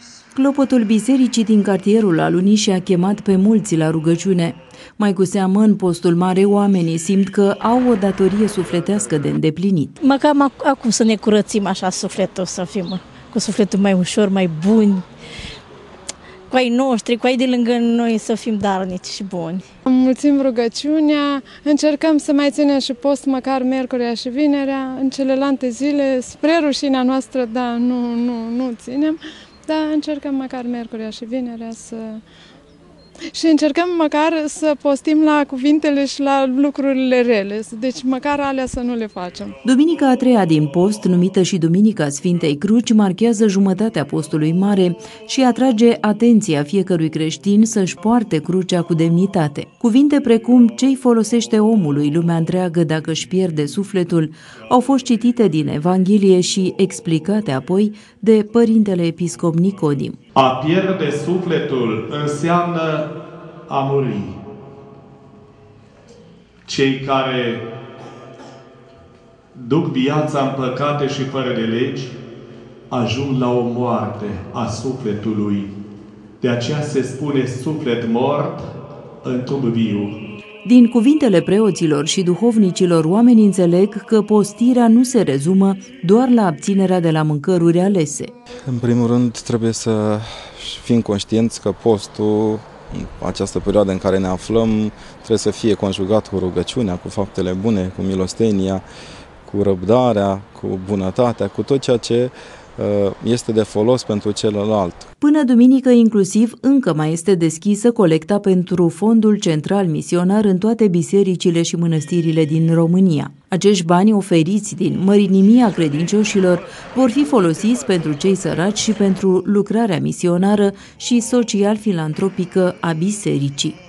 Clopotul bisericii din cartierul Aluniș a chemat pe mulți la rugăciune. Mai cu seamă, în postul mare, oamenii simt că au o datorie sufletească de îndeplinit. Măcar acum să ne curățim așa sufletul, să fim cu sufletul mai ușor, mai buni, cu ai noștri, cu ai de lângă noi să fim darnici și buni. Mulțim rugăciunea, încercăm să mai ținem și post măcar miercurea și vinerea, în celelalte zile, spre rușinea noastră, da, nu ținem, dar încercăm măcar miercurea și vinerea să... Și încercăm măcar să postim la cuvintele și la lucrurile rele, deci măcar alea să nu le facem. Duminica a treia din post, numită și Duminica Sfintei Cruci, marchează jumătatea postului mare și atrage atenția fiecărui creștin să-și poarte crucea cu demnitate. Cuvinte precum "ce-i folosește omului lumea întreagă dacă își pierde sufletul" au fost citite din Evanghelie și explicate apoi de părintele episcop Nicodim. A pierde sufletul înseamnă a muri. Cei care duc viața în păcate și fără de legi ajung la o moarte a sufletului. De aceea se spune suflet mort în trup viu. Din cuvintele preoților și duhovnicilor, oamenii înțeleg că postirea nu se rezumă doar la abținerea de la mâncăruri alese. În primul rând, trebuie să fim conștienți că postul, în această perioadă în care ne aflăm, trebuie să fie conjugat cu rugăciunea, cu faptele bune, cu milostenia, cu răbdarea, cu bunătatea, cu tot ceea ce este de folos pentru celălalt. Până duminică inclusiv încă mai este deschisă colecta pentru Fondul Central Misionar în toate bisericile și mănăstirile din România. Acești bani oferiți din mărinimia credincioșilor vor fi folosiți pentru cei săraci și pentru lucrarea misionară și social-filantropică a bisericii.